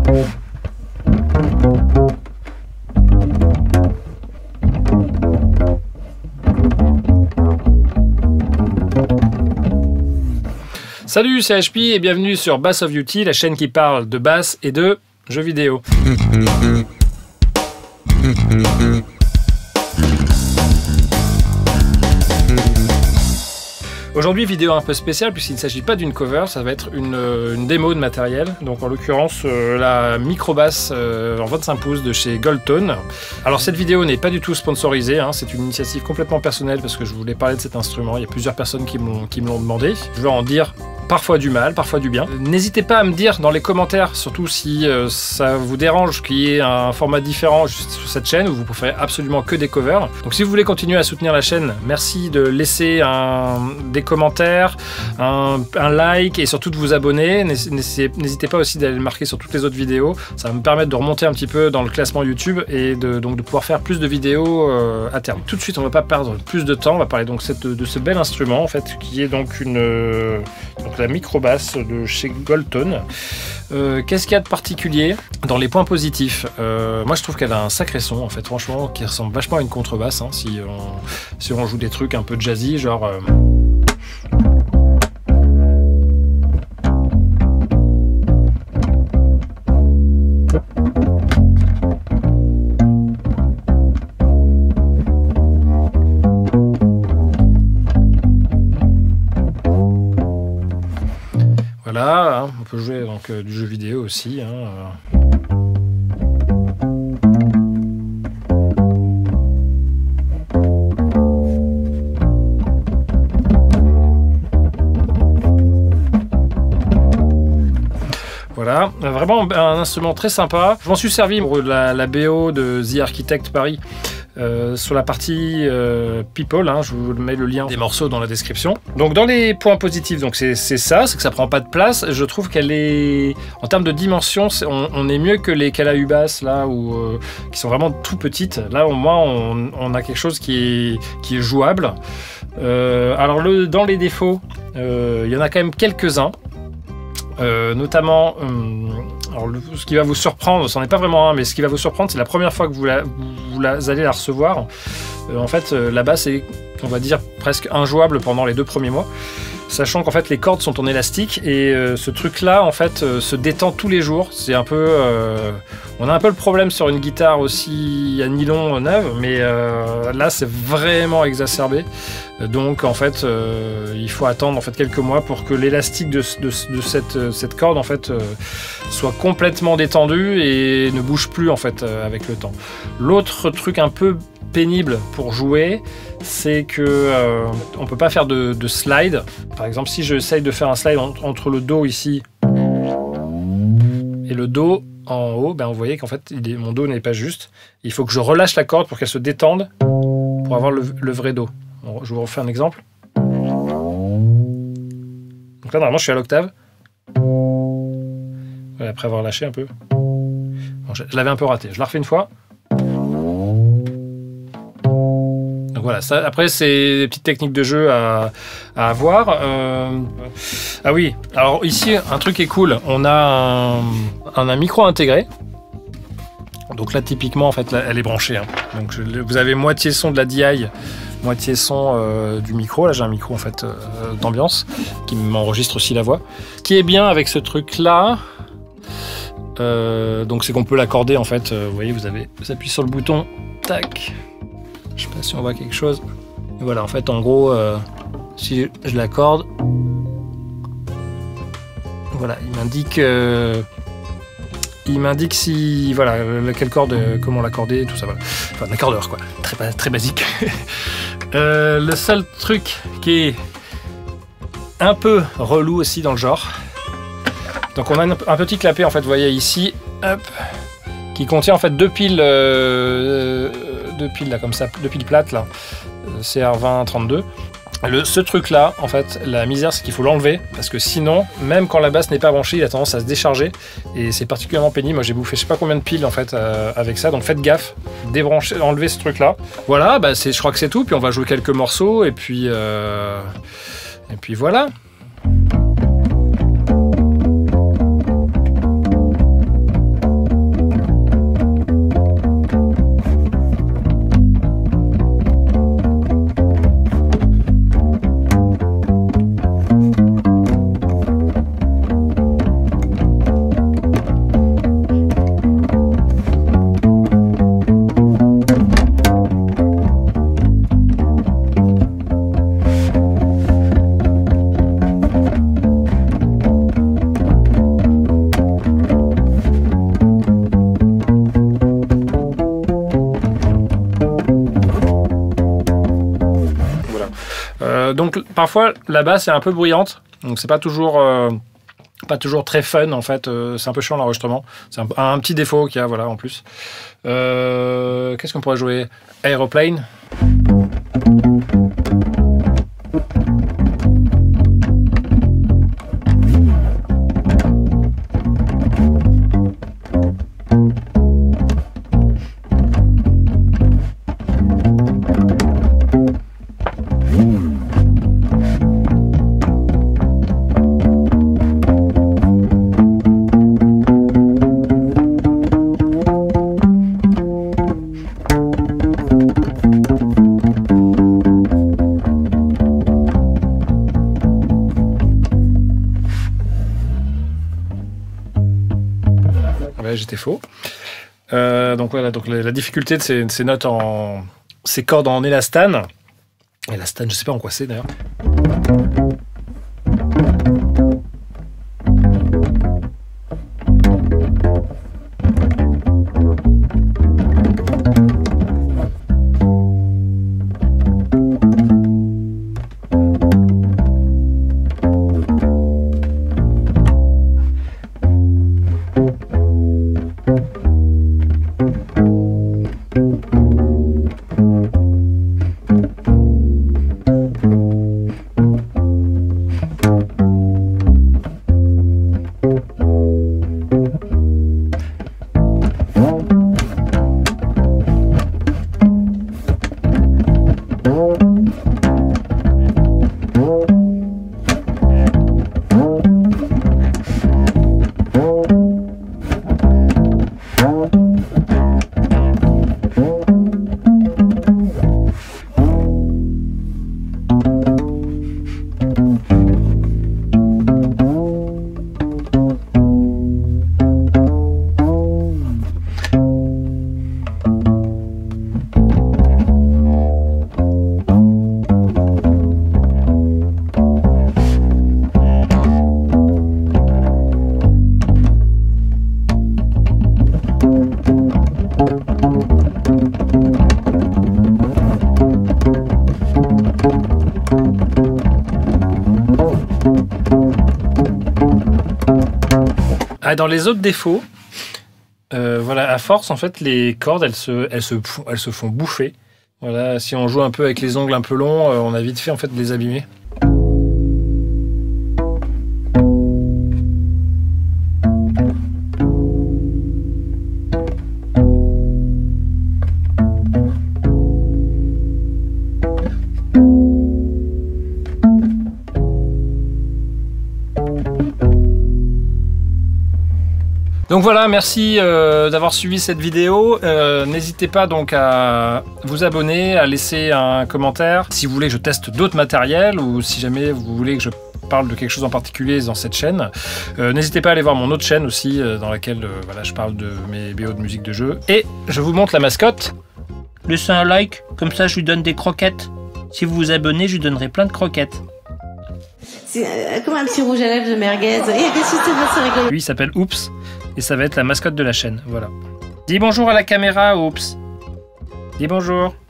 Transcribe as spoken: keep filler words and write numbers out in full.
Salut, c'est H P et bienvenue sur Bass of Uti, la chaîne qui parle de bass et de jeux vidéo. Aujourd'hui, vidéo un peu spéciale puisqu'il ne s'agit pas d'une cover, ça va être une, une démo de matériel. Donc en l'occurrence euh, la micro basse euh, en vingt-cinq pouces de chez Goldtone. Alors cette vidéo n'est pas du tout sponsorisée, hein, c'est une initiative complètement personnelle parce que je voulais parler de cet instrument. Il y a plusieurs personnes qui me l'ont demandé. Je vais en dire parfois du mal, parfois du bien. N'hésitez pas à me dire dans les commentaires, surtout si euh, ça vous dérange qu'il y ait un format différent sur cette chaîne où vous préférez absolument que des covers. Donc si vous voulez continuer à soutenir la chaîne, merci de laisser un, des commentaires, un, un like et surtout de vous abonner. N'hésitez pas aussi d'aller le marquer sur toutes les autres vidéos. Ça va me permettre de remonter un petit peu dans le classement YouTube et de, donc de pouvoir faire plus de vidéos euh, à terme. Tout de suite, on ne va pas perdre plus de temps. On va parler donc cette, de ce bel instrument en fait, qui est donc une... Euh, donc la micro basse de chez Goldtone. Euh, Qu'est-ce qu'il y a de particulier dans les points positifs? euh, Moi je trouve qu'elle a un sacré son en fait, franchement, qui ressemble vachement à une contrebasse, hein, si, on, si on joue des trucs un peu jazzy, genre... Euh... Voilà, hein, on peut jouer donc, euh, du jeu vidéo aussi. Hein, euh. Voilà, vraiment un instrument très sympa. Je m'en suis servi pour la, la B O de The Architect Paris. Euh, sur la partie euh, People, hein, je vous mets le lien des morceaux dans la description. Donc dans les points positifs, donc c'est ça, c'est que ça prend pas de place. Je trouve qu'elle est, en termes de dimension, est, on, on est mieux que les Cala U-Bass là, où, euh, qui sont vraiment tout petites. Là au moins on, on a quelque chose qui est, qui est jouable. Euh, alors le, dans les défauts, euh, il y en a quand même quelques-uns. Euh, notamment, euh, alors le, ce qui va vous surprendre, c'en est pas vraiment un, mais ce qui va vous surprendre, c'est la première fois que vous, la, vous la, allez la recevoir. Euh, en fait, euh, la basse est, on va dire, presque injouable pendant les deux premiers mois, sachant qu'en fait les cordes sont en élastique et euh, ce truc-là, en fait, euh, se détend tous les jours. C'est un peu, euh, on a un peu le problème sur une guitare aussi à nylon neuve, mais euh, là c'est vraiment exacerbé. Donc en fait, euh, il faut attendre en fait quelques mois pour que l'élastique de, de, de cette, cette corde en fait euh, soit complètement détendu et ne bouge plus en fait euh, avec le temps. L'autre truc un peu pénible pour jouer, c'est que euh, on peut pas faire de, de slide. Par exemple, si j'essaye de faire un slide en, entre le Do ici et le Do en haut, ben vous voyez qu'en fait il est, mon Do n'est pas juste. Il faut que je relâche la corde pour qu'elle se détende pour avoir le, le vrai Do. Je vous refais un exemple. Donc là, normalement, je suis à l'octave. Voilà, après avoir lâché un peu. Bon, je je l'avais un peu raté. Je la refais une fois. Donc voilà, ça, après, c'est des petites techniques de jeu à, à avoir. Euh... Ah oui, alors ici, un truc qui est cool. On a un, un, un micro intégré. Donc là, typiquement, en fait, là, elle est branchée. Hein. Donc je, vous avez moitié son de la D I, moitié son euh, du micro. Là, j'ai un micro en fait euh, d'ambiance qui m'enregistre aussi la voix. Ce qui est bien avec ce truc-là, euh, donc c'est qu'on peut l'accorder en fait. Euh, vous voyez, vous avez, vous appuyez sur le bouton, tac. Je sais pas si on voit quelque chose. Et voilà, en fait, en gros, euh, si je l'accorde, voilà, il m'indique. Euh, Il m'indique si, voilà, quelle corde, comment l'accorder, tout ça, voilà. Enfin, un accordeur, quoi. Très, très basique. euh, le seul truc qui est un peu relou aussi dans le genre. Donc, on a un petit clapet, en fait, vous voyez ici, hop, qui contient, en fait, deux piles, euh, deux piles, là, comme ça, deux piles plates, là, C R vingt trente-deux. Le, ce truc là, en fait, la misère c'est qu'il faut l'enlever parce que sinon, même quand la basse n'est pas branchée, il a tendance à se décharger et c'est particulièrement pénible. Moi j'ai bouffé je sais pas combien de piles en fait euh, avec ça, donc faites gaffe, débrancher, enlever ce truc là. Voilà, bah, je crois que c'est tout, puis on va jouer quelques morceaux et puis, euh, et puis voilà. donc parfois la basse est un peu bruyante, donc c'est pas toujours euh, pas toujours très fun en fait. Euh, c'est un peu chiant l'enregistrement. C'est un, un petit défaut qu'il y a, voilà, en plus. Euh, Qu'est-ce qu'on pourrait jouer? Aeroplane. J'étais faux. Euh, donc voilà, donc la, la difficulté de ces, de ces notes en ces cordes en élastane. Élastane, je sais pas en quoi c'est d'ailleurs. Ah, dans les autres défauts, euh, voilà, à force, en fait, les cordes, elles se, elles se, elles se font bouffer. Voilà, si on joue un peu avec les ongles un peu longs, euh, on a vite fait en fait de les abîmer. Donc voilà, merci euh, d'avoir suivi cette vidéo. Euh, N'hésitez pas donc à vous abonner, à laisser un commentaire si vous voulez que je teste d'autres matériels ou si jamais vous voulez que je parle de quelque chose en particulier dans cette chaîne. Euh, N'hésitez pas à aller voir mon autre chaîne aussi euh, dans laquelle euh, voilà, je parle de mes B O de musique de jeu. Et je vous montre la mascotte. Laissez un like, comme ça je lui donne des croquettes. Si vous vous abonnez, je lui donnerai plein de croquettes. C'est euh, comme un petit rouge à lèvres de merguez. Et qu'est-ce que c'est rigolo. Lui, il s'appelle Oops. Et ça va être la mascotte de la chaîne, voilà. Dis bonjour à la caméra, Oops. Dis bonjour.